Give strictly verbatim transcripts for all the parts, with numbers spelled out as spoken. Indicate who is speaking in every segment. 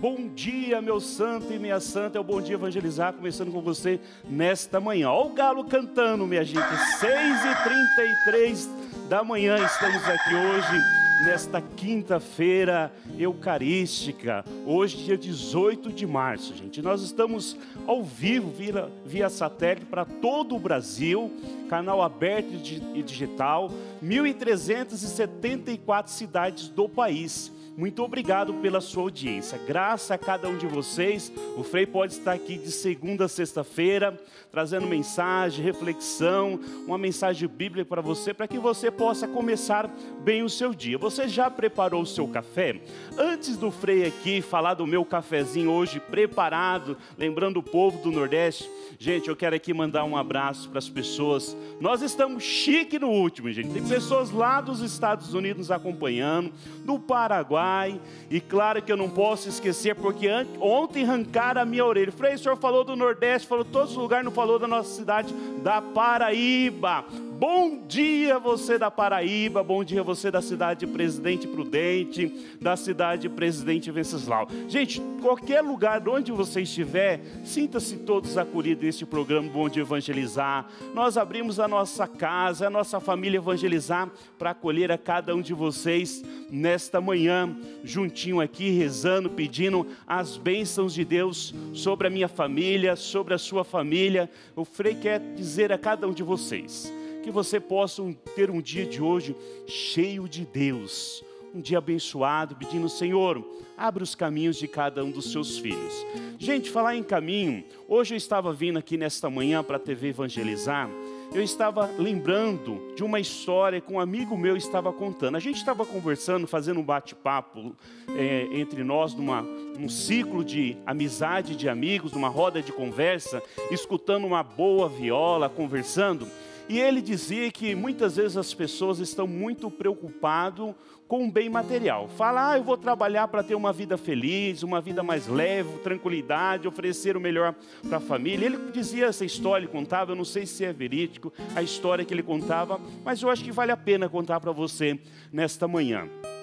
Speaker 1: Bom dia, meu santo e minha santa. É o Bom Dia Evangelizar, começando com você nesta manhã. Olha o galo cantando, minha gente. seis e trinta e três da manhã, estamos aqui hoje, nesta quinta-feira eucarística. Hoje, dia dezoito de março, gente. Nós estamos ao vivo, via, via satélite, para todo o Brasil. Canal aberto e digital. mil trezentas e setenta e quatro cidades do país. Muito obrigado pela sua audiência. Graças a cada um de vocês, o Frei pode estar aqui de segunda a sexta-feira, trazendo mensagem, reflexão, uma mensagem bíblica para você, para que você possa começar bem o seu dia. Você já preparou o seu café? Antes do Frei aqui falar do meu cafezinho hoje preparado, lembrando o povo do Nordeste, gente, eu quero aqui mandar um abraço para as pessoas. Nós estamos chique no último, gente. Tem pessoas lá dos Estados Unidos nos acompanhando, do Paraguai. E claro que eu não posso esquecer, porque ontem arrancaram a minha orelha. Frei, o senhor falou do Nordeste, falou de todos os lugares, não falou da nossa cidade da Paraíba. Bom dia você da Paraíba, bom dia você da cidade de Presidente Prudente, da cidade de Presidente Venceslau. Gente, qualquer lugar onde você estiver, sinta-se todos acolhidos neste programa Bom Dia Evangelizar. Nós abrimos a nossa casa, a nossa família Evangelizar, para acolher a cada um de vocês nesta manhã, juntinho aqui, rezando, pedindo as bênçãos de Deus sobre a minha família, sobre a sua família. O Frei quer dizer a cada um de vocês que você possa ter um dia de hoje cheio de Deus, um dia abençoado, pedindo, Senhor, abre os caminhos de cada um dos seus filhos. Gente, falar em caminho, hoje eu estava vindo aqui nesta manhã para a T V Evangelizar, eu estava lembrando de uma história que um amigo meu estava contando. A gente estava conversando, fazendo um bate-papo é, entre nós, numa, num ciclo de amizade de amigos, numa roda de conversa, escutando uma boa viola, conversando. E ele dizia que muitas vezes as pessoas estão muito preocupadas com o bem material. Fala, ah, eu vou trabalhar para ter uma vida feliz, uma vida mais leve, tranquilidade, oferecer o melhor para a família. Ele dizia essa história, ele contava, eu não sei se é verídico a história que ele contava, mas eu acho que vale a pena contar para você nesta manhã.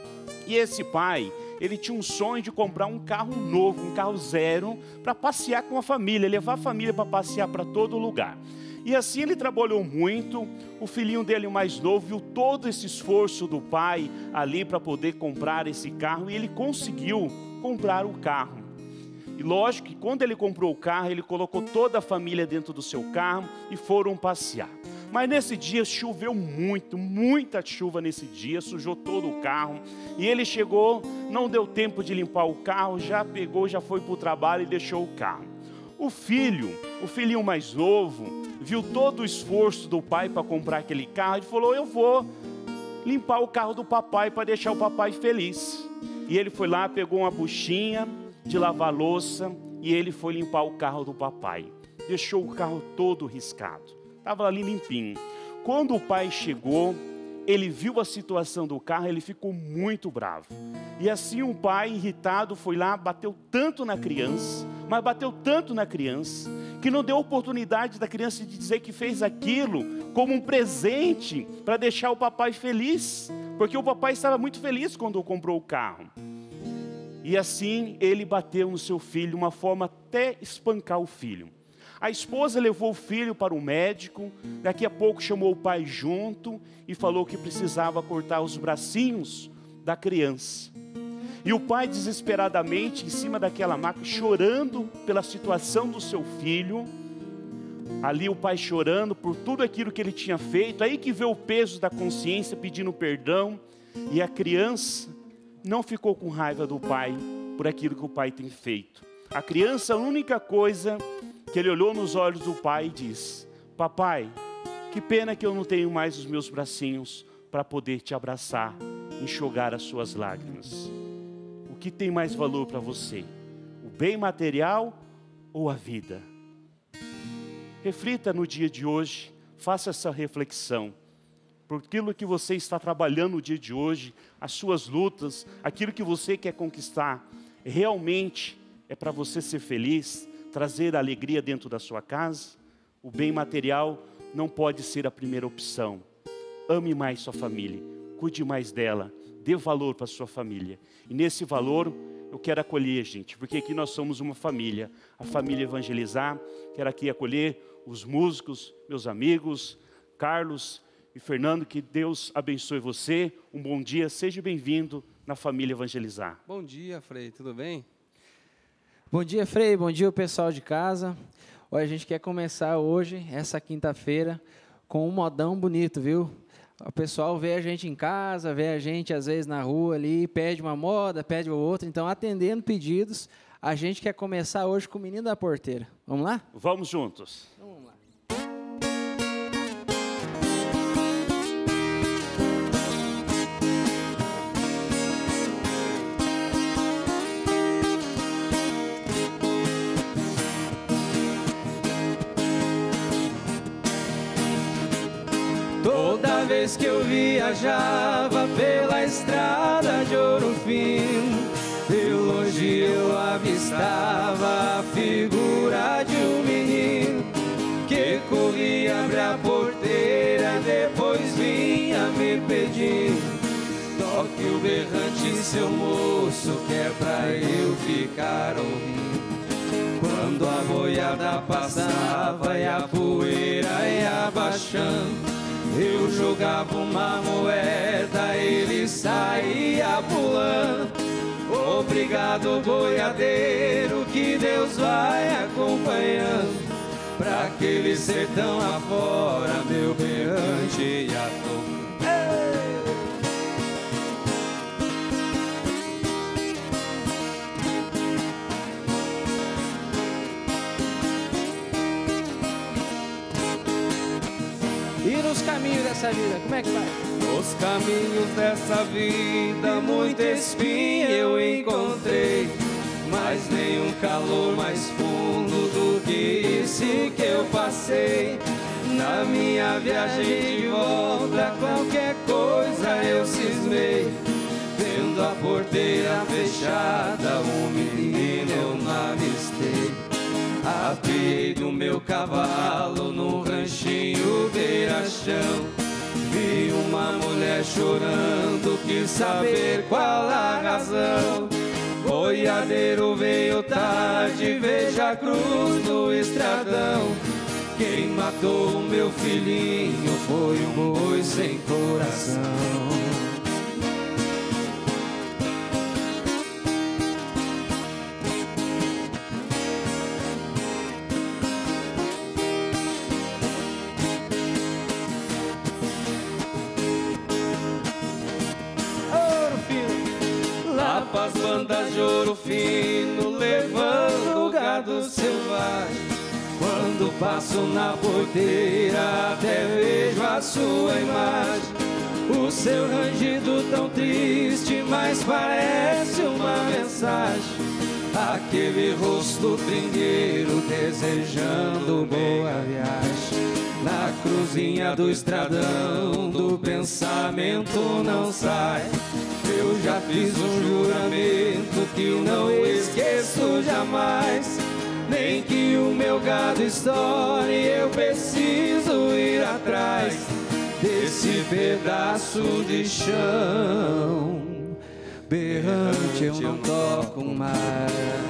Speaker 1: E esse pai, ele tinha um sonho de comprar um carro novo, um carro zero, para passear com a família, levar a família para passear para todo lugar. E assim ele trabalhou muito, o filhinho dele mais novo viu todo esse esforço do pai ali para poder comprar esse carro, e ele conseguiu comprar o carro. E lógico que quando ele comprou o carro, ele colocou toda a família dentro do seu carro e foram passear. Mas nesse dia choveu muito, muita chuva nesse dia, sujou todo o carro. E ele chegou, não deu tempo de limpar o carro, já pegou, já foi para o trabalho e deixou o carro. O filho, o filhinho mais novo, viu todo o esforço do pai para comprar aquele carro e falou, eu vou limpar o carro do papai para deixar o papai feliz. E ele foi lá, pegou uma buchinha de lavar louça e ele foi limpar o carro do papai. Deixou o carro todo riscado, estava ali limpinho. Quando o pai chegou, ele viu a situação do carro, ele ficou muito bravo. E assim o pai, irritado, foi lá, bateu tanto na criança, mas bateu tanto na criança, que não deu oportunidade da criança de dizer que fez aquilo como um presente para deixar o papai feliz, porque o papai estava muito feliz quando comprou o carro. E assim ele bateu no seu filho, uma forma até espancar o filho. A esposa levou o filho para o médico, daqui a pouco chamou o pai junto e falou que precisava cortar os bracinhos da criança. E o pai desesperadamente, em cima daquela maca, chorando pela situação do seu filho. Ali o pai chorando por tudo aquilo que ele tinha feito. Aí que veio o peso da consciência, pedindo perdão. E a criança não ficou com raiva do pai por aquilo que o pai tem feito. A criança, a única coisa que ele olhou nos olhos do pai e disse, papai, que pena que eu não tenho mais os meus bracinhos para poder te abraçar, enxugar as suas lágrimas. O que tem mais valor para você? O bem material ou a vida? Reflita no dia de hoje, faça essa reflexão. Por aquilo que você está trabalhando no dia de hoje, as suas lutas, aquilo que você quer conquistar, realmente é para você ser feliz, trazer alegria dentro da sua casa? O bem material não pode ser a primeira opção. Ame mais sua família, cuide mais dela, dê valor para a sua família. E nesse valor, eu quero acolher, gente, porque aqui nós somos uma família, a família Evangelizar. Quero aqui acolher os músicos, meus amigos, Carlos e Fernando, que Deus abençoe você. Um bom dia, seja bem-vindo na família Evangelizar.
Speaker 2: Bom dia, Frei, tudo bem?
Speaker 3: Bom dia, Frei, bom dia o pessoal de casa. Olha, a gente quer começar hoje, essa quinta-feira, com um modão bonito, viu? O pessoal vê a gente em casa, vê a gente às vezes na rua ali, pede uma moda, pede outra. Então, atendendo pedidos, a gente quer começar hoje com o Menino da Porteira. Vamos lá?
Speaker 1: Vamos juntos.
Speaker 3: Então, vamos lá.
Speaker 2: Toda vez que eu viajava pela estrada de Ouro Fino, de longe eu avistava a figura de um menino que corria abrir a porteira, depois vinha me pedindo: toque o berrante, seu moço, que é pra eu ficar ouvindo. Quando a boiada passava e a poeira ia baixando, eu jogava uma moeda, ele saía pulando. Obrigado, boiadeiro, que Deus vai acompanhando. Pra aquele sertão afora, meu berrante ia tocando.
Speaker 3: E nos caminhos dessa vida, como é que vai?
Speaker 2: Nos caminhos dessa vida, muita espinha eu encontrei, mas nenhum calor mais fundo do que esse que eu passei. Na minha viagem de volta, qualquer coisa eu cismei, vendo a porteira fechada, um menino eu não avistei. Apiei do meu cavalo num ranchinho beira-chão, vi uma mulher chorando, quis saber qual a razão. Boiadeiro veio tarde, veja a cruz no estradão. Quem matou o meu filhinho foi um boi sem coração. As bandas de Ouro Fino levando gado selvagem. Quando passo na porteira até vejo a sua imagem. O seu rangido tão triste, mas parece uma mensagem. Aquele rosto tringueiro desejando boa viagem. Na cruzinha do estradão do pensamento não sai. Eu já fiz um juramento que não esqueço jamais. Nem que o meu gado estoure, eu preciso ir atrás desse pedaço de chão. Berrante eu não toco mais.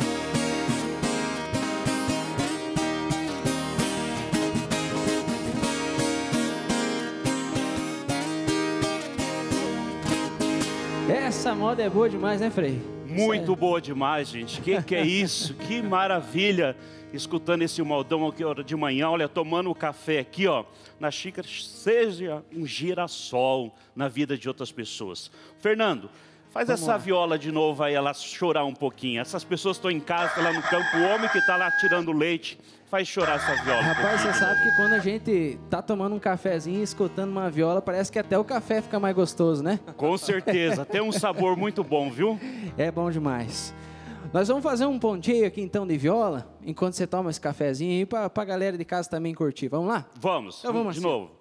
Speaker 3: Essa moda é boa demais, né, Frei?
Speaker 1: Muito boa demais, gente. Que que é isso? Que maravilha! Escutando esse modão aqui ó, de manhã, olha, tomando o café aqui, ó, na xícara, seja um girassol na vida de outras pessoas. Fernando, faz
Speaker 3: Vamos
Speaker 1: essa
Speaker 3: lá.
Speaker 1: viola de novo aí, ela chorar um pouquinho. Essas pessoas estão em casa, estão lá no campo, o homem que está lá tirando leite, faz chorar essa viola. um
Speaker 3: Rapaz, você
Speaker 1: pouquinho.
Speaker 3: sabe que quando a gente tá tomando um cafezinho e escutando uma viola, parece que até o café fica mais gostoso, né?
Speaker 1: Com certeza, tem um sabor muito bom, viu?
Speaker 3: É bom demais. Nós vamos fazer um ponteio aqui então de viola, enquanto você toma esse cafezinho aí, pra, pra galera de casa também curtir. Vamos lá?
Speaker 1: Vamos,
Speaker 3: Então vamos
Speaker 1: de
Speaker 3: assim.
Speaker 1: novo.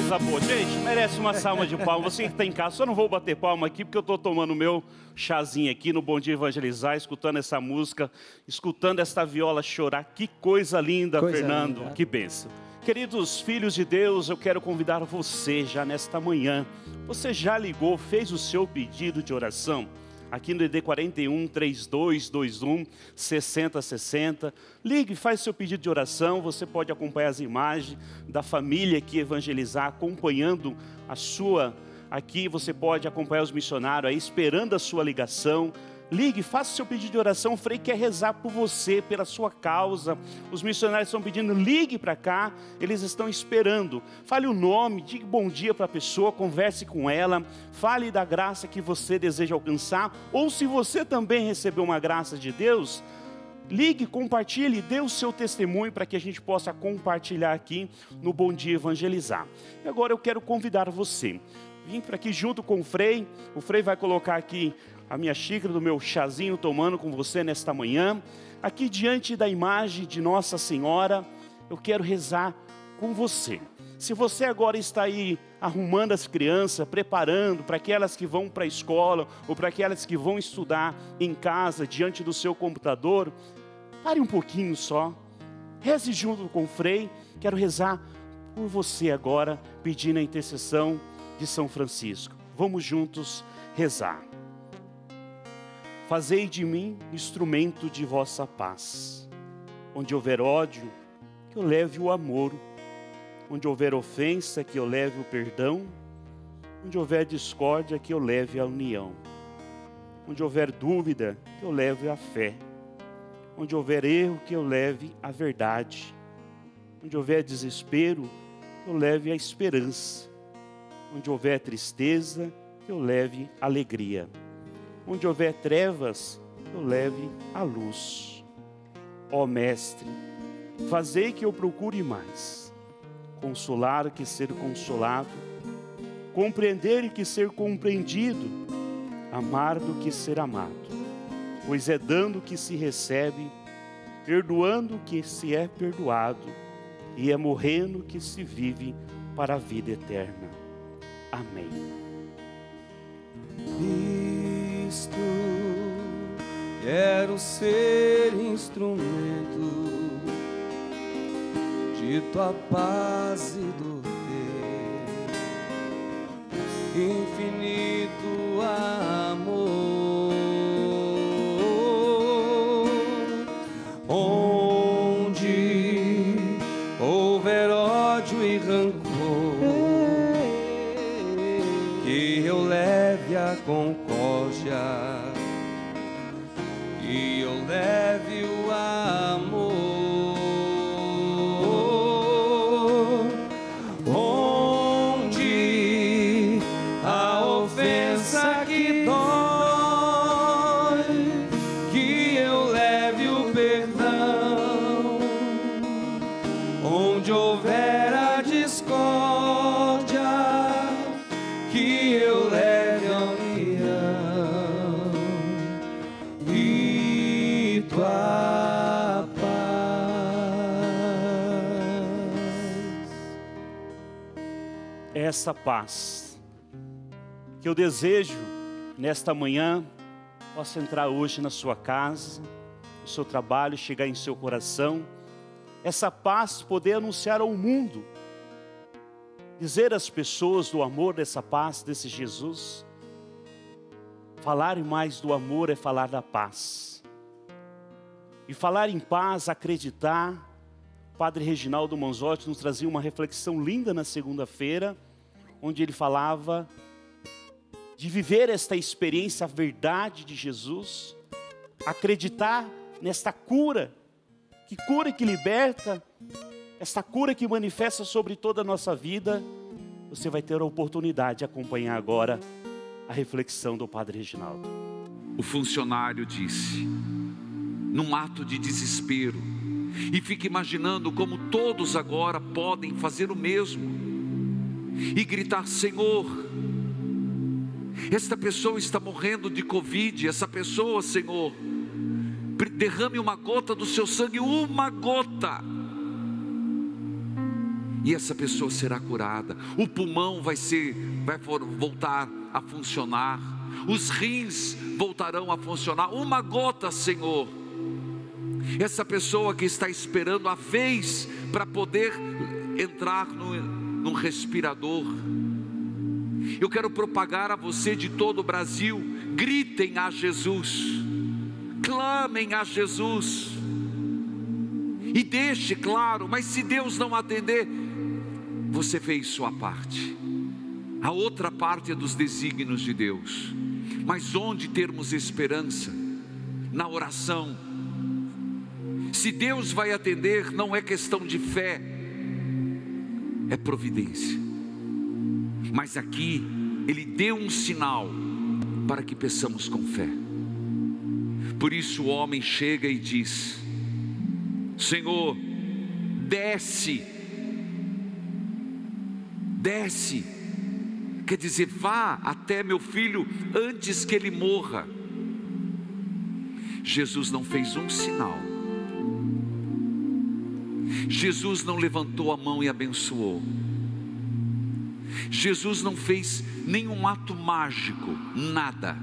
Speaker 1: coisa boa. Gente, merece uma salva de palmas. Você que está em casa, só não vou bater palma aqui, porque eu estou tomando o meu chazinho aqui no Bom Dia Evangelizar, escutando essa música, escutando esta viola chorar. Que coisa linda, coisa Fernando. Linda. Que bênção. Queridos filhos de Deus, eu quero convidar você já nesta manhã. Você já ligou, fez o seu pedido de oração? Aqui no D D quarenta e um, trinta e dois, vinte e um, sessenta, sessenta. Ligue, faz seu pedido de oração. Você pode acompanhar as imagens da família aqui Evangelizar, acompanhando a sua... Aqui você pode acompanhar os missionários aí, esperando a sua ligação. Ligue, faça o seu pedido de oração. O Frei quer rezar por você, pela sua causa. Os missionários estão pedindo, ligue para cá. Eles estão esperando. Fale o nome, diga bom dia para a pessoa, converse com ela. Fale da graça que você deseja alcançar. Ou se você também recebeu uma graça de Deus, ligue, compartilhe, dê o seu testemunho para que a gente possa compartilhar aqui no Bom Dia Evangelizar. E agora eu quero convidar você. Vim para aqui junto com o Frei. O Frei vai colocar aqui a minha xícara do meu chazinho, tomando com você nesta manhã. Aqui diante da imagem de Nossa Senhora, eu quero rezar com você. Se você agora está aí arrumando as crianças, preparando para aquelas que vão para a escola, ou para aquelas que vão estudar em casa, diante do seu computador, pare um pouquinho só, reze junto com o Frei. Quero rezar por você agora, pedindo a intercessão de São Francisco. Vamos juntos rezar. Fazei de mim instrumento de vossa paz. Onde houver ódio, que eu leve o amor. Onde houver ofensa, que eu leve o perdão. Onde houver discórdia, que eu leve a união. Onde houver dúvida, que eu leve a fé. Onde houver erro, que eu leve a verdade. Onde houver desespero, que eu leve a esperança. Onde houver tristeza, que eu leve alegria. Onde houver trevas, eu leve a luz. Ó Mestre, fazei que eu procure mais, consolar que ser consolado, compreender que ser compreendido, amar do que ser amado. Pois é dando que se recebe, perdoando que se é perdoado, e é morrendo que se vive para a vida eterna. Amém.
Speaker 2: Cristo, quero ser instrumento de tua paz e do teu infinito amor. Onde houver ódio e rancor, que eu leve a concórdia, que eu leve o amor. Onde a ofensa que dói, que eu leve o perdão. Onde houver a discórdia, que eu leve a união e tua paz.
Speaker 1: Essa paz que eu desejo nesta manhã possa entrar hoje na sua casa, no seu trabalho, chegar em seu coração. Essa paz poder anunciar ao mundo, dizer às pessoas do amor dessa paz, desse Jesus. Falar mais do amor é falar da paz. E falar em paz, acreditar. O Padre Reginaldo Manzotti nos trazia uma reflexão linda na segunda-feira, onde ele falava de viver esta experiência, a verdade de Jesus, acreditar nesta cura, que cura que liberta, esta cura que manifesta sobre toda a nossa vida. Você vai ter a oportunidade de acompanhar agora a reflexão do Padre Reginaldo.
Speaker 4: O funcionário disse, num ato de desespero, e fica imaginando como todos agora podem fazer o mesmo, e gritar: Senhor, esta pessoa está morrendo de Covid, essa pessoa, Senhor, derrame uma gota do seu sangue, uma gota, e essa pessoa será curada. O pulmão vai ser, vai voltar a funcionar. Os rins voltarão a funcionar. Uma gota, Senhor. Essa pessoa que está esperando a vez para poder entrar no, no respirador. Eu quero propagar a você de todo o Brasil: gritem a Jesus, clamem a Jesus, e deixe claro, mas se Deus não atender, você fez sua parte. A outra parte é dos desígnios de Deus. Mas onde termos esperança? Na oração. Se Deus vai atender, não é questão de fé, é providência. Mas aqui Ele deu um sinal para que peçamos com fé. Por isso o homem chega e diz: Senhor, desce, desce, quer dizer, vá até meu filho antes que ele morra. Jesus não fez um sinal, Jesus não levantou a mão e abençoou, Jesus não fez nenhum ato mágico, nada,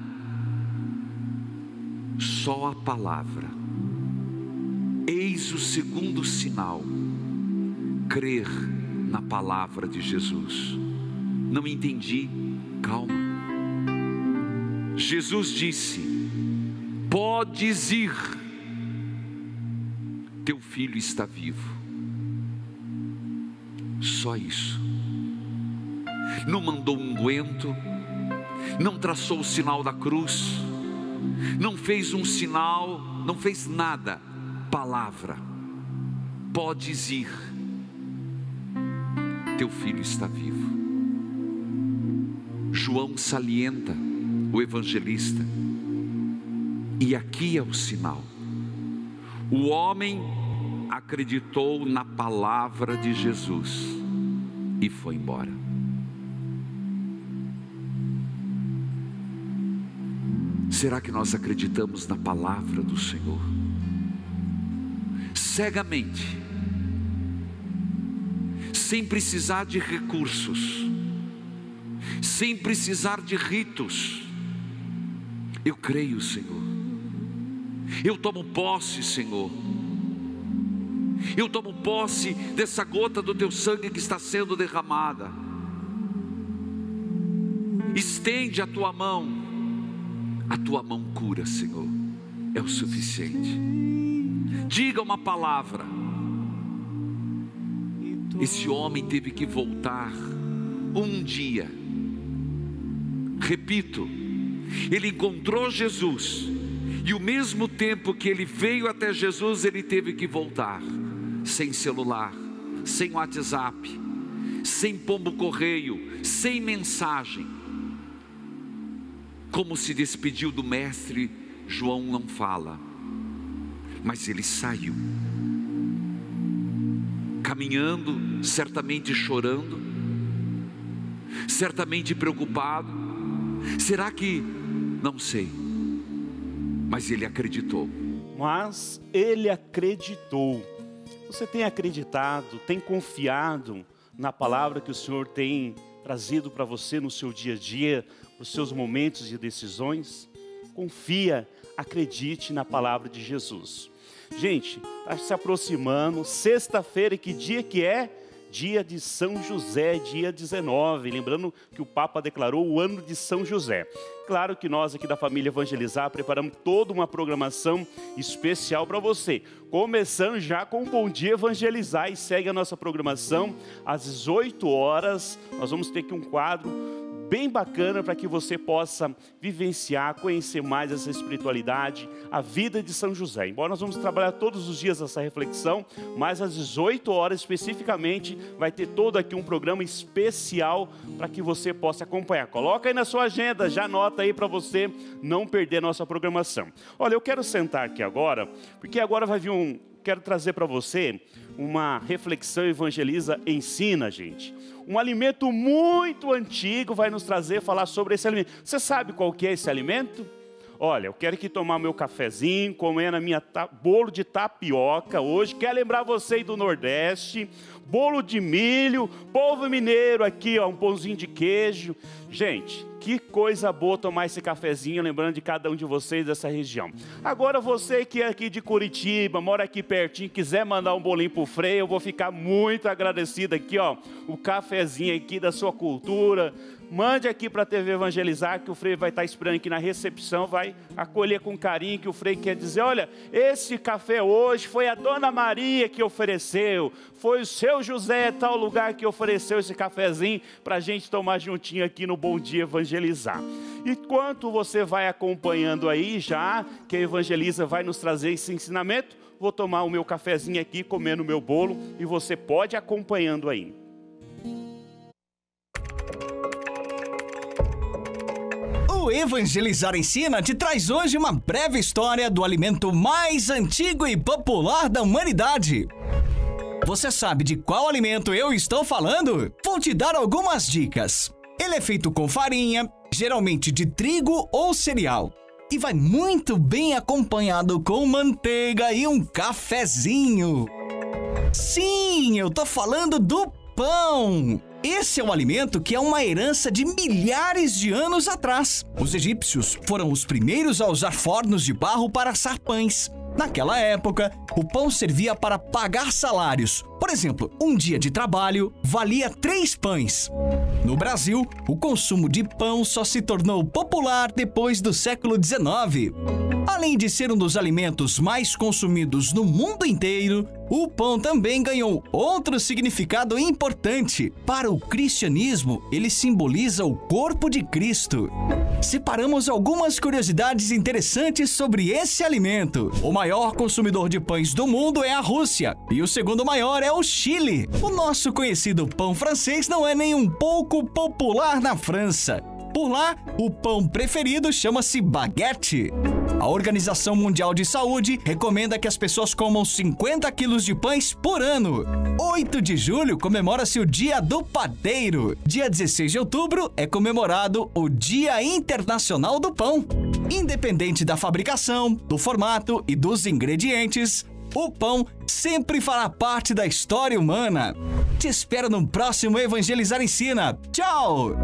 Speaker 4: só a palavra. Eis o segundo sinal: crer na palavra de Jesus. Não entendi, calma. Jesus disse: podes ir, teu filho está vivo. Só isso. Não mandou um unguento, não traçou o sinal da cruz, não fez um sinal, não fez nada. Palavra: podes ir, teu filho está vivo. João salienta, o evangelista, e aqui é o sinal: o homem acreditou na palavra de Jesus e foi embora. Será que nós acreditamos na palavra do Senhor? Cegamente, sem precisar de recursos, sem precisar de ritos. Eu creio, Senhor. Eu tomo posse, Senhor. Eu tomo posse dessa gota do teu sangue que está sendo derramada. Estende a tua mão. A tua mão cura, Senhor. É o suficiente. Diga uma palavra. Esse homem teve que voltar um dia. Repito, ele encontrou Jesus, e o mesmo tempo que ele veio até Jesus, ele teve que voltar. Sem celular, sem WhatsApp, sem pombo correio, sem mensagem. Como se despediu do mestre, João não fala, mas ele saiu, caminhando, certamente chorando, certamente preocupado. Será que, não sei, mas ele acreditou.
Speaker 1: Mas ele acreditou. Você tem acreditado, tem confiado na palavra que o Senhor tem trazido para você no seu dia a dia, nos seus momentos de decisões? Confia, acredite na palavra de Jesus. Gente, está se aproximando, sexta-feira, que dia que é? Dia de São José, dia dezenove, lembrando que o Papa declarou o ano de São José. Claro que nós aqui da família Evangelizar preparamos toda uma programação especial para você, começando já com o Bom Dia Evangelizar, e segue a nossa programação às dezoito horas, nós vamos ter aqui um quadro bem bacana para que você possa vivenciar, conhecer mais essa espiritualidade, a vida de São José. Embora nós vamos trabalhar todos os dias essa reflexão, mas às dezoito horas especificamente vai ter todo aqui um programa especial para que você possa acompanhar. Coloca aí na sua agenda, já anota aí para você não perder a nossa programação. Olha, eu quero sentar aqui agora, porque agora vai vir um... Quero trazer para você uma reflexão Evangeliza Ensina, gente. Um alimento muito antigo vai nos trazer, falar sobre esse alimento. Você sabe qual que é esse alimento? Olha, eu quero aqui tomar meu cafezinho, comendo a minha ta... bolo de tapioca hoje. Quero lembrar vocês do Nordeste, bolo de milho, povo mineiro aqui, ó, um pãozinho de queijo. Gente, que coisa boa tomar esse cafezinho, lembrando de cada um de vocês dessa região. Agora você que é aqui de Curitiba, mora aqui pertinho, quiser mandar um bolinho pro Frei, eu vou ficar muito agradecido aqui, ó, o cafezinho aqui da sua cultura. Mande aqui para a T V Evangelizar, que o Frei vai estar esperando aqui na recepção, vai acolher com carinho, que o Frei quer dizer, olha, esse café hoje foi a Dona Maria que ofereceu, foi o seu José, tal lugar que ofereceu esse cafezinho para a gente tomar juntinho aqui no Bom Dia Evangelizar. Enquanto você vai acompanhando aí, já que a Evangeliza vai nos trazer esse ensinamento, vou tomar o meu cafezinho aqui, comendo o meu bolo, e você pode ir acompanhando aí.
Speaker 5: O Evangelizar Ensina te traz hoje uma breve história do alimento mais antigo e popular da humanidade. Você sabe de qual alimento eu estou falando? Vou te dar algumas dicas. Ele é feito com farinha, geralmente de trigo ou cereal, e vai muito bem acompanhado com manteiga e um cafezinho. Sim, eu tô falando do pão! Esse é um alimento que é uma herança de milhares de anos atrás. Os egípcios foram os primeiros a usar fornos de barro para assar pães. Naquela época, o pão servia para pagar salários. Por exemplo, um dia de trabalho valia três pães. No Brasil, o consumo de pão só se tornou popular depois do século dezenove. Além de ser um dos alimentos mais consumidos no mundo inteiro, o pão também ganhou outro significado importante. Para o cristianismo, ele simboliza o corpo de Cristo. Separamos algumas curiosidades interessantes sobre esse alimento. O maior consumidor de pães do mundo é a Rússia, e o segundo maior é o Chile. O nosso conhecido pão francês não é nem um pouco popular na França. Por lá, o pão preferido chama-se baguete. A Organização Mundial de Saúde recomenda que as pessoas comam cinquenta quilos de pães por ano. oito de julho comemora-se o Dia do Padeiro. Dia dezesseis de outubro é comemorado o Dia Internacional do Pão. Independente da fabricação, do formato e dos ingredientes, o pão sempre fará parte da história humana. Te espero no próximo Evangelizar Ensina. Tchau!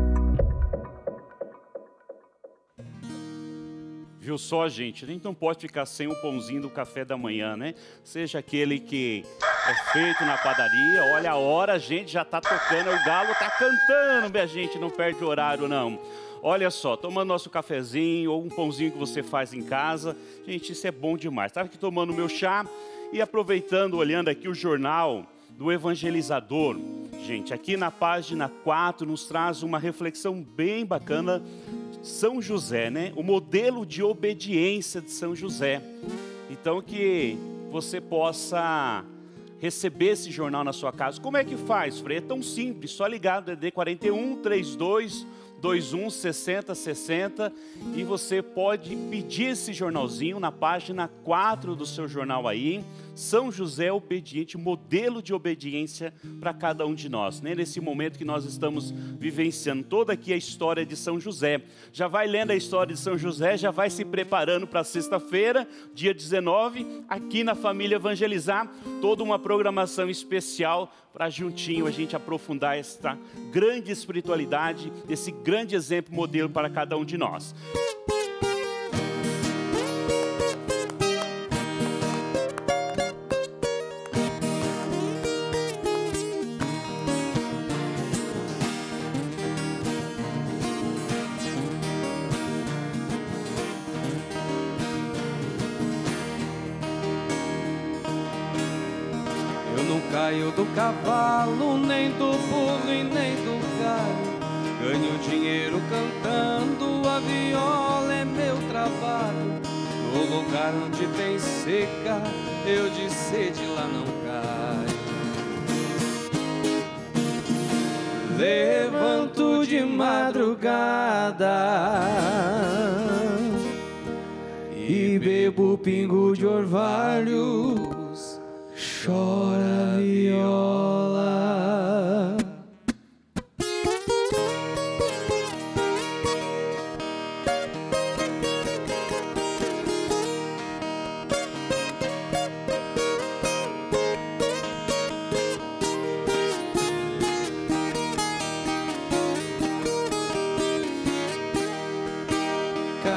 Speaker 1: Viu só, gente? A gente não pode ficar sem o pãozinho do café da manhã, né? Seja aquele que é feito na padaria. Olha a hora, a gente já tá tocando, o galo tá cantando, minha gente, não perde horário, não. Olha só, tomando nosso cafezinho ou um pãozinho que você faz em casa. Gente, isso é bom demais. Estava aqui tomando meu chá e aproveitando, olhando aqui o jornal do Evangelizador. Gente, aqui na página quatro nos traz uma reflexão bem bacana. São José, né? O modelo de obediência de São José. Então que você possa receber esse jornal na sua casa. Como é que faz, Frei? É tão simples, só ligar no D D quarenta e um, trinta e dois, vinte e um, sessenta, sessenta e você pode pedir esse jornalzinho na página quatro do seu jornal aí. São José obediente, modelo de obediência para cada um de nós, né? Nesse momento que nós estamos vivenciando toda aqui a história de São José. Já vai lendo a história de São José, já vai se preparando para sexta-feira, dia dezenove, aqui na Família Evangelizar, toda uma programação especial para juntinho a gente aprofundar esta grande espiritualidade, esse grande exemplo, modelo para cada um de nós.
Speaker 2: Caio do cavalo, nem do pulo e nem do galho. Ganho dinheiro cantando, a viola é meu trabalho. No lugar onde tem seca, eu de sede lá não caio. Levanto de madrugada e bebo pingo de orvalho. Chora viola.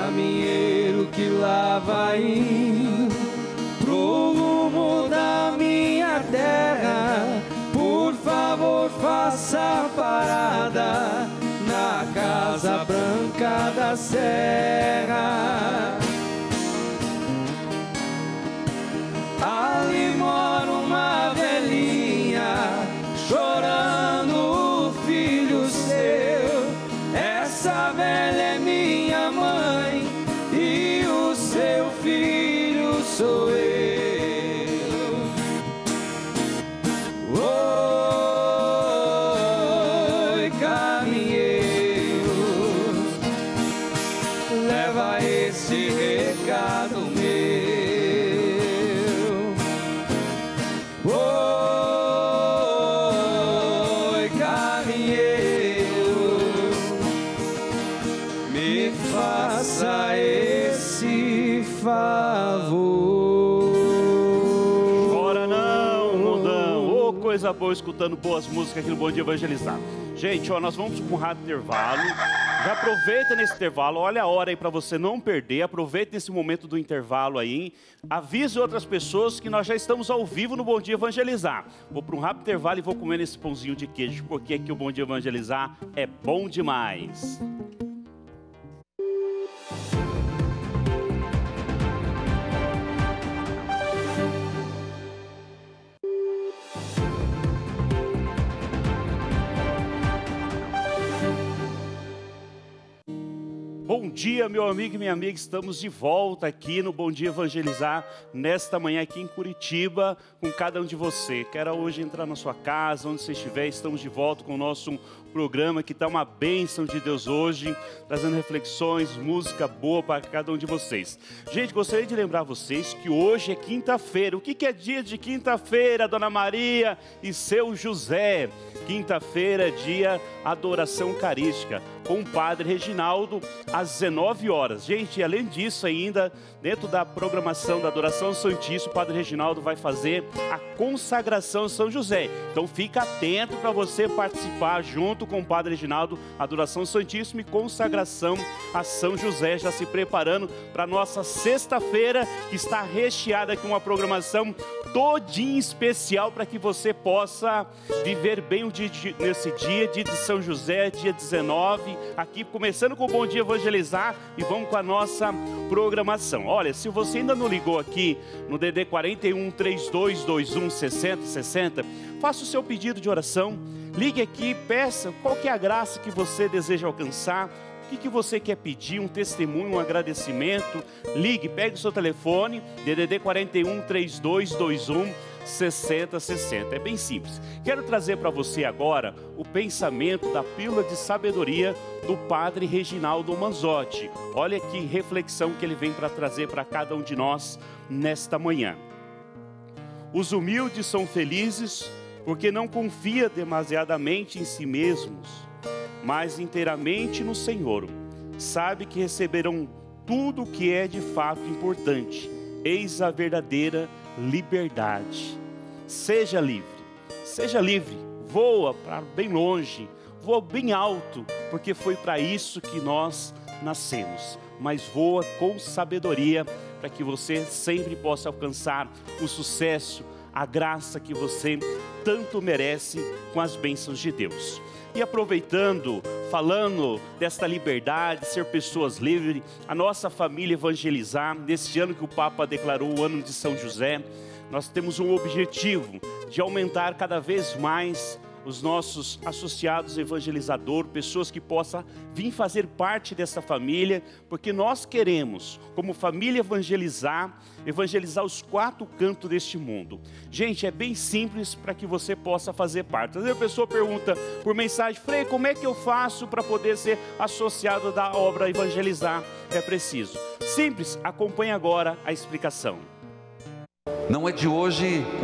Speaker 2: caminheiro que lá vai indo pro rumo da minha terra, por favor faça parada na Casa Branca da Serra. Ali mora uma velhinha chorando o filho seu. Essa velha é minha mãe e o seu filho sou eu. Oi, caminheiro, leva esse recado meu. Oi, caminheiro, me faça esse favor.
Speaker 1: Chora não, Rondão. Ô, coisa boa escutando boas músicas aqui no Bom Dia Evangelizar. Gente, ó, nós vamos para um rápido intervalo. Já aproveita nesse intervalo, olha a hora aí para você não perder. Aproveita nesse momento do intervalo aí. Avise outras pessoas que nós já estamos ao vivo no Bom Dia Evangelizar. Vou para um rápido intervalo e vou comer esse pãozinho de queijo, porque aqui o Bom Dia Evangelizar é bom demais. Bom dia, meu amigo e minha amiga, estamos de volta aqui no Bom Dia Evangelizar, nesta manhã aqui em Curitiba, com cada um de você. Quero hoje entrar na sua casa, onde você estiver, estamos de volta com o nosso programa, que está uma bênção de Deus hoje, trazendo reflexões, música boa para cada um de vocês. Gente, gostaria de lembrar vocês que hoje é quinta-feira. O que, que é dia de quinta-feira, Dona Maria e seu José? Quinta-feira é dia adoração eucarística, com o Padre Reginaldo, às dezenove horas. Gente, além disso ainda, dentro da programação da Adoração Santíssima, o Padre Reginaldo vai fazer a consagração São José. Então fica atento para você participar junto com o Padre Reginaldo, Adoração Santíssima e consagração a São José, já se preparando para a nossa sexta-feira, que está recheada com uma programação todinha especial para que você possa viver bem o dia de, nesse dia, dia de São José, dia dezenove, aqui começando com o Bom Dia Evangelizar e vamos com a nossa programação. Olha, se você ainda não ligou aqui no D D quarenta e um, trinta e dois, vinte e um, sessenta, sessenta, faça o seu pedido de oração, ligue aqui, peça qual que é a graça que você deseja alcançar, o que, que você quer pedir, um testemunho, um agradecimento. Ligue, pegue o seu telefone, D D D quarenta e um, trinta e dois, vinte e um, sessenta, sessenta. É bem simples. Quero trazer para você agora o pensamento da pílula de sabedoria do Padre Reginaldo Manzotti. Olha que reflexão que ele vem para trazer para cada um de nós nesta manhã. Os humildes são felizes porque não confiam demasiadamente em si mesmos, mas inteiramente no Senhor. Sabe que receberão tudo o que é de fato importante. Eis a verdadeira liberdade. Seja livre, seja livre, voa para bem longe, voa bem alto, porque foi para isso que nós nascemos. Mas voa com sabedoria, para que você sempre possa alcançar o sucesso, a graça que você tanto merece com as bênçãos de Deus. E aproveitando, falando desta liberdade, ser pessoas livres, a nossa família Evangelizar, neste ano que o Papa declarou o ano de São José, nós temos um objetivo de aumentar cada vez mais os nossos associados evangelizadores, pessoas que possam vir fazer parte dessa família, porque nós queremos, como família evangelizar, evangelizar os quatro cantos deste mundo. Gente, é bem simples para que você possa fazer parte. Às vezes a pessoa pergunta por mensagem: Frei, como é que eu faço para poder ser associado da obra Evangelizar? É preciso. Simples, acompanhe agora a explicação.
Speaker 4: Não é de hoje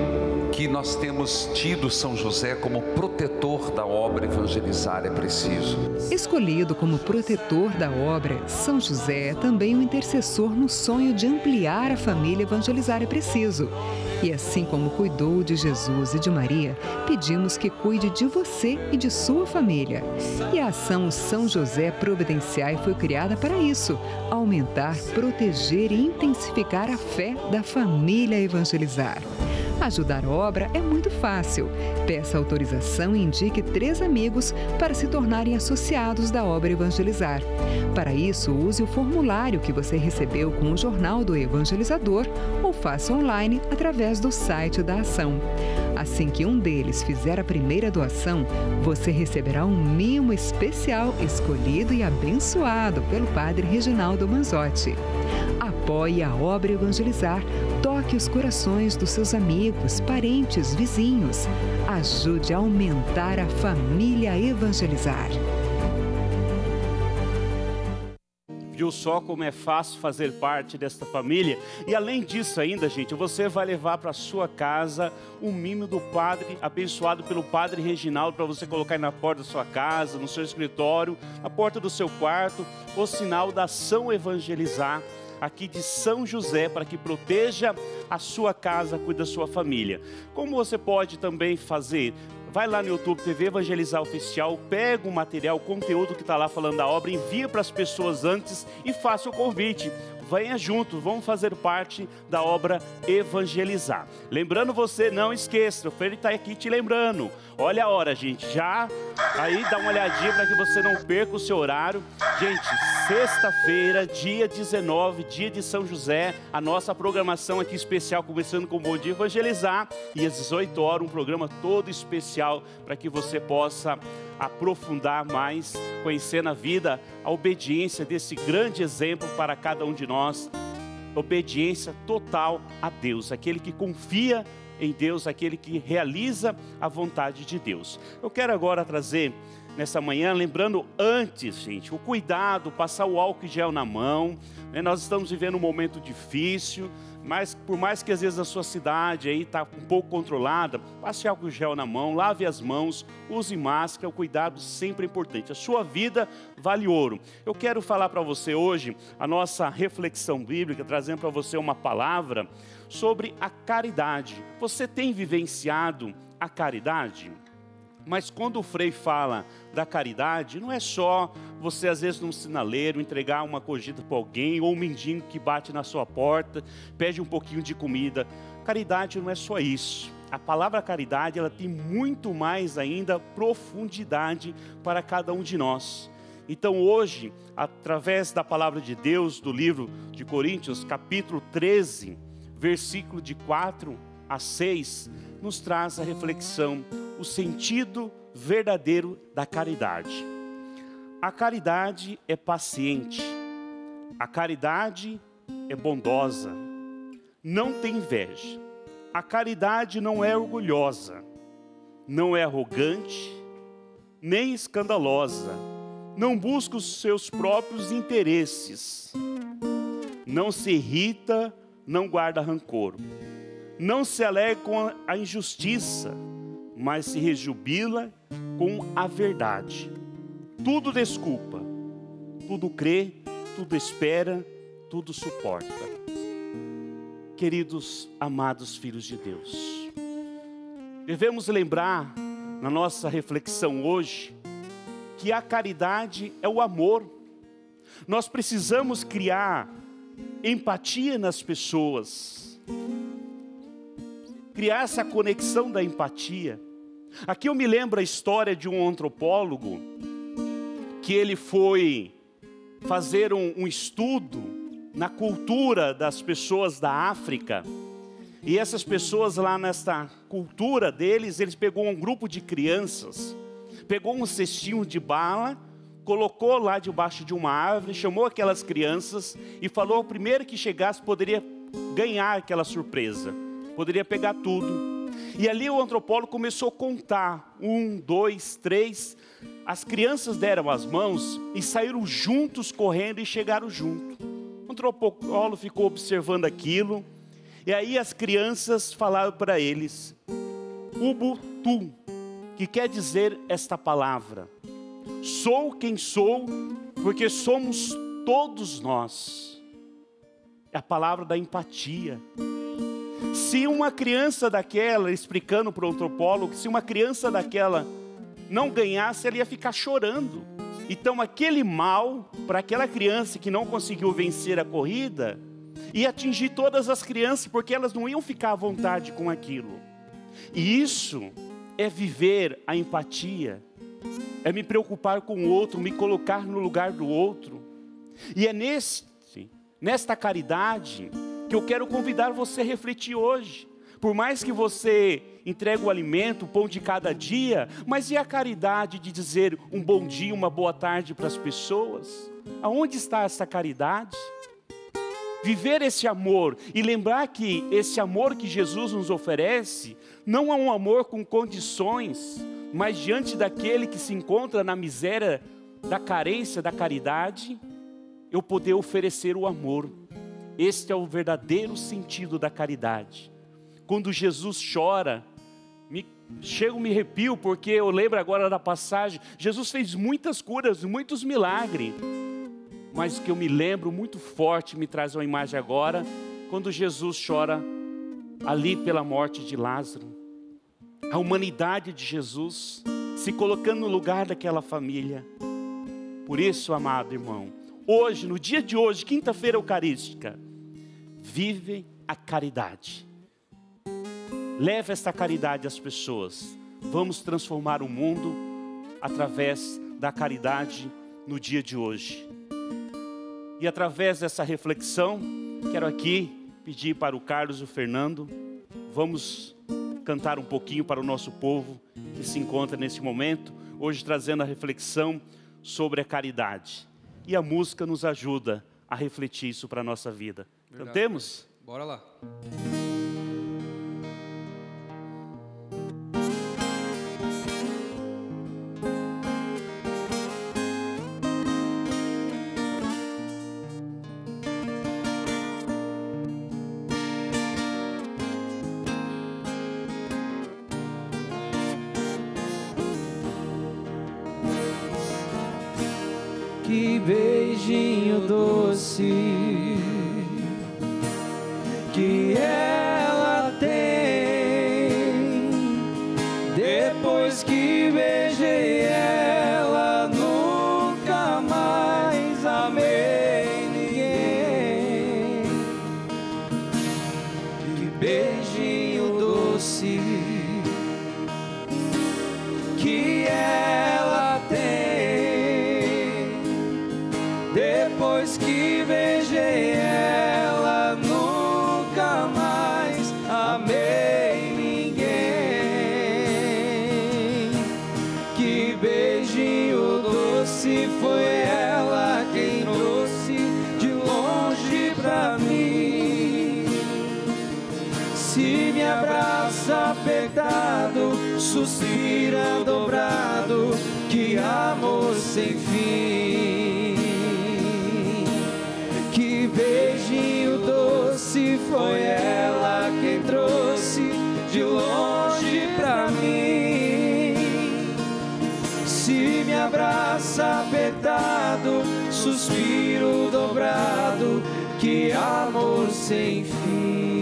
Speaker 4: que nós temos tido São José como protetor da obra Evangelizar é Preciso.
Speaker 6: Escolhido como protetor da obra, São José é também um intercessor no sonho de ampliar a família Evangelizar é Preciso. E assim como cuidou de Jesus e de Maria, pedimos que cuide de você e de sua família. E a ação São José Providenciai foi criada para isso, aumentar, proteger e intensificar a fé da família Evangelizar. Ajudar a obra é muito fácil. Peça autorização e indique três amigos para se tornarem associados da obra Evangelizar. Para isso, use o formulário que você recebeu com o Jornal do Evangelizador ou faça online através do site da ação. Assim que um deles fizer a primeira doação, você receberá um mimo especial escolhido e abençoado pelo Padre Reginaldo Manzotti. Apoie a obra Evangelizar, toque os corações dos seus amigos, parentes, vizinhos. Ajude a aumentar a família Evangelizar.
Speaker 1: Viu só como é fácil fazer parte desta família? E além disso ainda, gente, você vai levar para sua casa um mimo do Padre, abençoado pelo Padre Reginaldo, para você colocar aí na porta da sua casa, no seu escritório, na porta do seu quarto, o sinal da ação Evangelizar, aqui de São José, para que proteja a sua casa, cuide da sua família. Como você pode também fazer? Vai lá no YouTube T V Evangelizar Oficial, pega o material, o conteúdo que está lá falando da obra, envia para as pessoas antes e faça o convite. Venha junto, vamos fazer parte da obra Evangelizar. Lembrando você, não esqueça, o Freire está aqui te lembrando. Olha a hora, gente, já aí dá uma olhadinha para que você não perca o seu horário. Gente, sexta-feira, dia dezenove, dia de São José, a nossa programação aqui especial, começando com o Bom Dia Evangelizar, e às dezoito horas, um programa todo especial para que você possa aprofundar mais, conhecer na vida a obediência desse grande exemplo para cada um de nós, obediência total a Deus, aquele que confia em Deus, aquele que realiza a vontade de Deus. Eu quero agora trazer nessa manhã, lembrando antes, gente, o cuidado, passar o álcool gel na mão, né? Nós estamos vivendo um momento difícil, mas por mais que às vezes a sua cidade aí está um pouco controlada, passe álcool gel na mão, lave as mãos, use máscara, o cuidado sempre é importante. A sua vida vale ouro. Eu quero falar para você hoje a nossa reflexão bíblica, trazendo para você uma palavra sobre a caridade. Você tem vivenciado a caridade? Mas quando o Frei fala da caridade, não é só você às vezes num sinaleiro entregar uma cojita para alguém, ou um mendigo que bate na sua porta, pede um pouquinho de comida. Caridade não é só isso. A palavra caridade, ela tem muito mais ainda profundidade para cada um de nós. Então hoje, através da palavra de Deus, do livro de Coríntios, capítulo treze, versículo de quatro a seis, nos traz a reflexão, o sentido verdadeiro da caridade. A caridade é paciente, a caridade é bondosa, não tem inveja, a caridade não é orgulhosa, não é arrogante, nem escandalosa, não busca os seus próprios interesses, não se irrita, não guarda rancor, não se alegra com a injustiça, mas se rejubila com a verdade. Tudo desculpa, tudo crê, tudo espera, tudo suporta. Queridos, amados filhos de Deus, devemos lembrar na nossa reflexão hoje que a caridade é o amor. Nós precisamos criar empatia nas pessoas, criar essa conexão da empatia. Aqui eu me lembro a história de um antropólogo que ele foi fazer um, um estudo na cultura das pessoas da África. E essas pessoas lá nessa cultura deles, eles pegou um grupo de crianças, pegou um cestinho de bala, colocou lá debaixo de uma árvore, chamou aquelas crianças e falou ao primeiro que chegasse poderia ganhar aquela surpresa, poderia pegar tudo. E ali o antropólogo começou a contar, um, dois, três, as crianças deram as mãos e saíram juntos correndo e chegaram junto. O antropólogo ficou observando aquilo, e aí as crianças falaram para eles: Ubuntu, que quer dizer esta palavra. Sou quem sou, porque somos todos nós. É a palavra da empatia. Se uma criança daquela, explicando para o antropólogo, se uma criança daquela não ganhasse, ela ia ficar chorando. Então aquele mal, para aquela criança que não conseguiu vencer a corrida, ia atingir todas as crianças, porque elas não iam ficar à vontade com aquilo. E isso é viver a empatia, é me preocupar com o outro, me colocar no lugar do outro. E é nesse, nesta caridade que eu quero convidar você a refletir hoje. Por mais que você entregue o alimento, o pão de cada dia, mas e a caridade de dizer um bom dia, uma boa tarde para as pessoas? Aonde está essa caridade? Viver esse amor e lembrar que esse amor que Jesus nos oferece não é um amor com condições, mas diante daquele que se encontra na miséria, da carência, da caridade, eu poder oferecer o amor. Este é o verdadeiro sentido da caridade. Quando Jesus chora, me, chego, me arrepio, porque eu lembro agora da passagem, Jesus fez muitas curas, muitos milagres, mas o que eu me lembro muito forte, me traz uma imagem agora, quando Jesus chora ali pela morte de Lázaro. A humanidade de Jesus se colocando no lugar daquela família. Por isso, amado irmão, hoje, no dia de hoje, quinta-feira eucarística, vive a caridade. Leve esta caridade às pessoas. Vamos transformar o mundo através da caridade no dia de hoje. E através dessa reflexão, quero aqui pedir para o Carlos e o Fernando, vamos cantar um pouquinho para o nosso povo que se encontra nesse momento, hoje trazendo a reflexão sobre a caridade. E a música nos ajuda a refletir isso para a nossa vida.
Speaker 2: Verdade.
Speaker 1: Cantemos?
Speaker 2: Bora lá. Que beijinho doce que ela tem. Depois que beijei ela, nunca mais amei ninguém. Que beijinho doce que ela tem. Depois que beijei ela, nunca mais amei ninguém. Que beijinho doce, foi ela quem trouxe de longe pra mim. Se me abraça apertado, suspira dobrado, que amor sem fim. Que beijinho doce, foi ela quem trouxe de longe pra mim. Se me abraça apertado, suspiro dobrado, que amor sem fim.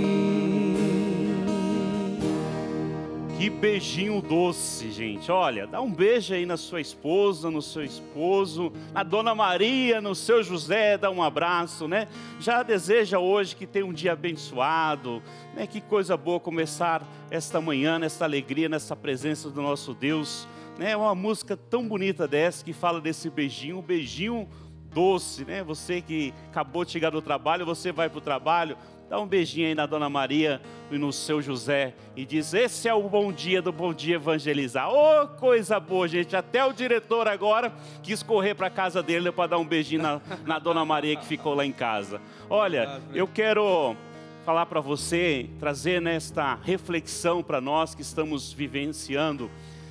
Speaker 1: Que beijinho doce, gente. Olha, dá um beijo aí na sua esposa, no seu esposo, na Dona Maria, no seu José, dá um abraço, né? Já deseja hoje que tenha um dia abençoado, né? Que coisa boa começar esta manhã, nessa alegria, nessa presença do nosso Deus, né? Uma música tão bonita dessa que fala desse beijinho, um beijinho doce, né? Você que acabou de chegar do trabalho, você vai para o trabalho, dá um beijinho aí na Dona Maria e no seu José e diz: esse é o bom dia do Bom Dia Evangelizar. Ô, oh, coisa boa, gente. Até o diretor agora quis correr para a casa dele para dar um beijinho na, na Dona Maria que ficou lá em casa. Olha, eu quero falar para você, trazer nesta reflexão para nós que estamos vivenciando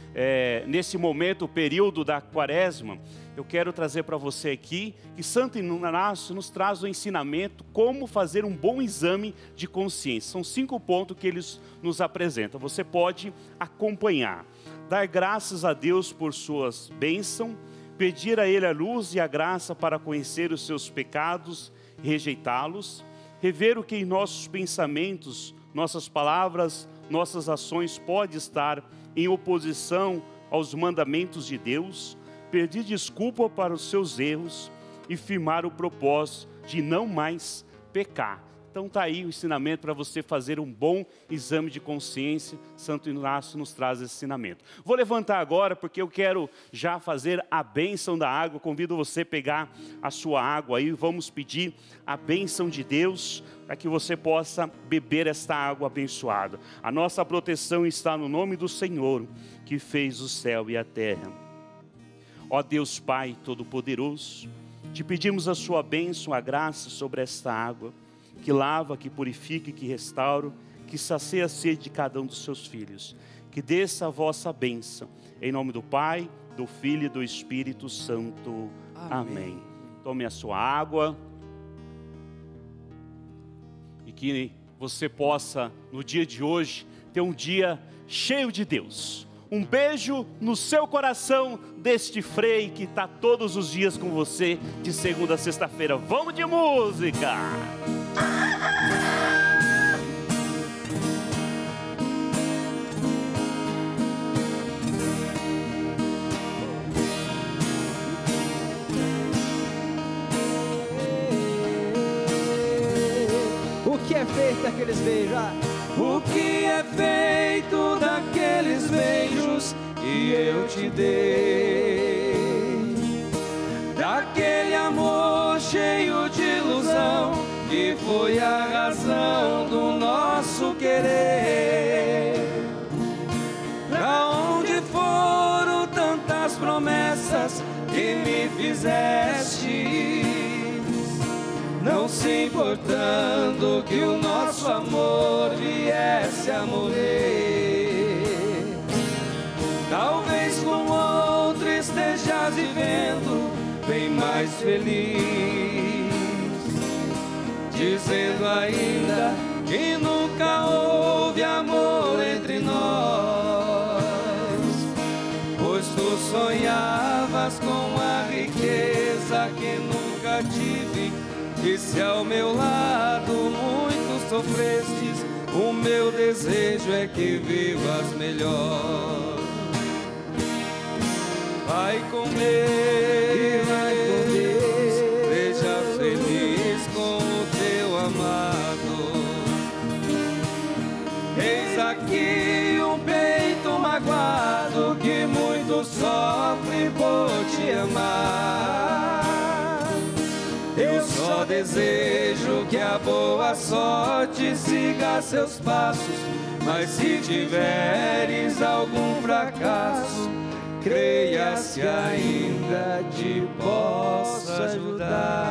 Speaker 1: é, nesse momento, o período da quaresma, eu quero trazer para você aqui que Santo Inácio nos traz o ensinamento como fazer um bom exame de consciência. São cinco pontos que ele nos apresenta. Você pode acompanhar. Dar graças a Deus por suas bênçãos, pedir a Ele a luz e a graça para conhecer os seus pecados e rejeitá-los, rever o que em nossos pensamentos, nossas palavras, nossas ações pode estar em oposição aos mandamentos de Deus, pedir desculpa para os seus erros e firmar o propósito de não mais pecar. Então está aí o ensinamento para você fazer um bom exame de consciência. Santo Inácio nos traz esse ensinamento. Vou levantar agora porque eu quero já fazer a bênção da água. Convido você a pegar a sua água aí. Vamos pedir a bênção de Deus para que você possa beber esta água abençoada. A nossa proteção está no nome do Senhor, que fez o céu e a terra. Ó Deus Pai Todo-Poderoso, te pedimos a sua bênção, a graça sobre esta água, que lava, que purifica, que restaura, que sacia a sede de cada um dos seus filhos. Que desça a vossa bênção, em nome do Pai, do Filho e do Espírito Santo. Amém. Amém. Tome a sua água. E que você possa, no dia de hoje, ter um dia cheio de Deus. Um beijo no seu coração deste Frei que está todos os dias com você, de segunda a sexta-feira. Vamos de música!
Speaker 3: O que é feito daqueles beijos? Ah.
Speaker 2: O que é feito daqueles beijos que eu te dei? Daquele amor cheio de ilusão que foi a razão do nosso querer. Pra onde foram tantas promessas que me fizeste? Não se importando que o nosso amor viesse a morrer. Talvez com outro estejas vivendo bem mais feliz, dizendo ainda que nunca houve amor entre nós, pois tu sonhavas com a riqueza que nunca tive. E se ao meu lado muito sofrestes, o meu desejo é que vivas melhor. Vai com Deus, vai com Deus, seja feliz com o teu amado. Eis aqui um peito magoado que muito sofre por te amar. Eu só desejo que a boa sorte siga seus passos, mas se tiveres algum fracasso, creia se ainda te posso ajudar.